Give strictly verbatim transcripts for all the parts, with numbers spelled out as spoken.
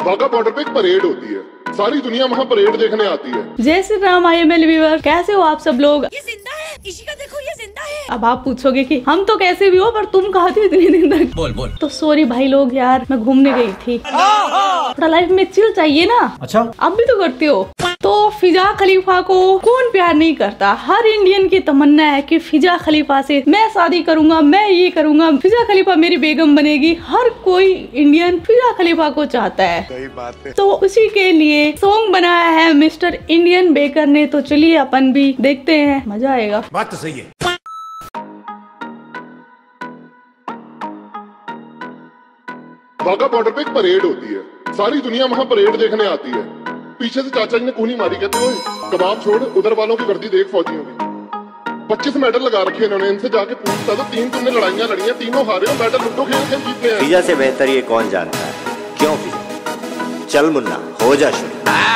Wagah border पे एक parade होती है, सारी दुनिया वहाँ परेड देखने आती है। जय Shri Ram I M L viewer, कैसे हो आप सब लोग? ये जिंदा है, किसी का देखो ये जिंदा है। अब आप पूछोगे कि हम तो कैसे भी हो, पर तुम कहाँ थी इतने दिन तक? बोल बोल। तो सॉरी भाई लोग यार, मैं घूमने गई थी। थोड़ा लाइफ में चिल चाहिए ना। अच्छा, आप भी तो करते हो। तो फिजा खलीफा को कौन प्यार नहीं करता? हर इंडियन की तमन्ना है कि फिजा खलीफा से मैं शादी करूंगा, मैं ये करूंगा, फिजा खलीफा मेरी बेगम बनेगी। हर कोई इंडियन फिजा खलीफा को चाहता है। सही बात है। तो उसी के लिए सॉन्ग बनाया है मिस्टर इंडियन बेकर ने। तो चलिए अपन भी देखते हैं, मजा आएगा। बात तो सही है। वाघा बॉर्डर पे एक परेड होती है, सारी दुनिया वहाँ परेड देखने आती है। पीछे से चाचा जी ने कूनी मारी, कहते हो कबाब छोड़, उधर वालों की वर्दी देख फौजियों की। पच्चीस मेडल लगा रखे इन्होंने, इनसे जाके पूछता तो तीन तुमने लड़ाइयाँ लड़ी हैं, तीनों हारे हो, मेडल लुटो खेल खेल जीतते हैं। फिजा से बेहतर ये कौन जानता है? क्यों फिजा? चल मुन्ना हो जा शुरू।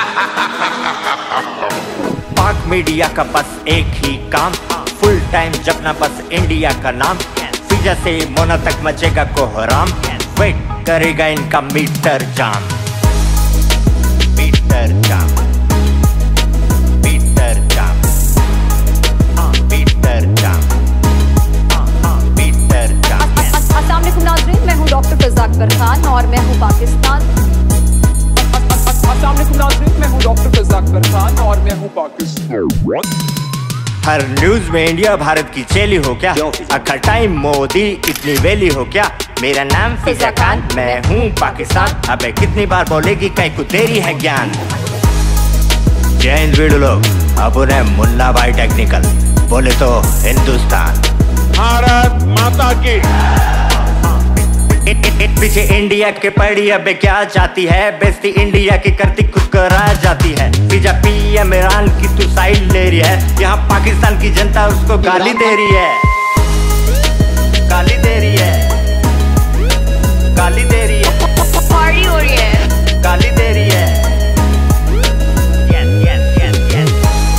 पाक मीडिया का बस एक ही काम, फुल टाइम जपना बस इंडिया का नाम। फिजा से मोना तक मचेगा कोहराम, वेट करेगा इनका मीटर जाम। मीटर जाम, मीटर जाम, हाँ मीटर जाम, हाँ हाँ मीटर जाम। अस्सलाम वालेकुम नाज़रीन, मैं हूँ डॉक्टर फिजा अकबर खान और मैं हूँ पाकिस्तान। अस्सलाम वालेकुम नाज़रीन, मैं हूँ डॉक्टर फिजा अकबर खान और मैं हूँ पाकिस्तान। हर न्यूज में इंडिया भारत की चेली हो क्या? अखा टाइम मोदी इतनी वेली हो क्या? मेरा नाम फिजा खान, मैं हूँ पाकिस्तान। अबे कितनी बार बोलेगी, कई को तेरी है ज्ञान। जय हिंद वीडियो लोग, अब उन्हें मुन्ना भाई टेक्निकल बोले तो हिंदुस्तान। भारत माता की। पीछे इंडिया के पड़ी अबे क्या चाहती है? बेस्ती इंडिया की करती खुद कराया जाती है। फिजा पीएम ईरान की तू साइड ले रही है, यहाँ पाकिस्तान की जनता उसको गाली दे रही है, गाली दे रही है, गाली दे रही है, पार्टी हो रही है, गाली दे रही है। yes, yes, yes, yes.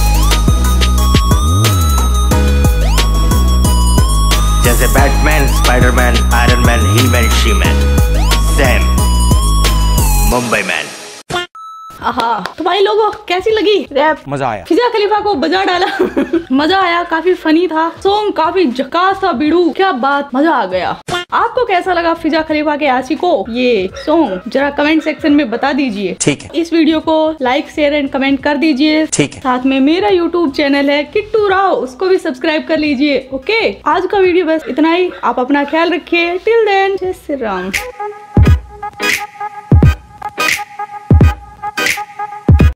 जैसे Batman, Spiderman, iron man, he man, she man, same Mumbai man. आहा, तो भाई लोगों कैसी लगी रैप? मजा आया। फिजा खलीफा को बजा डाला। मजा आया, काफी फनी था सॉन्ग, काफी झकास था बीड़ू, क्या बात, मजा आ गया। आपको कैसा लगा फिजा खलीफा के आशिको ये सॉन्ग? जरा कमेंट सेक्शन में बता दीजिए। ठीक है। इस वीडियो को लाइक शेयर एंड कमेंट कर दीजिए। ठीक है। साथ में मेरा यूट्यूब चैनल है किट्टू राव, उसको भी सब्सक्राइब कर लीजिए। ओके, आज का वीडियो बस इतना ही। आप अपना ख्याल रखिए। टिल देन, जय श्री राम।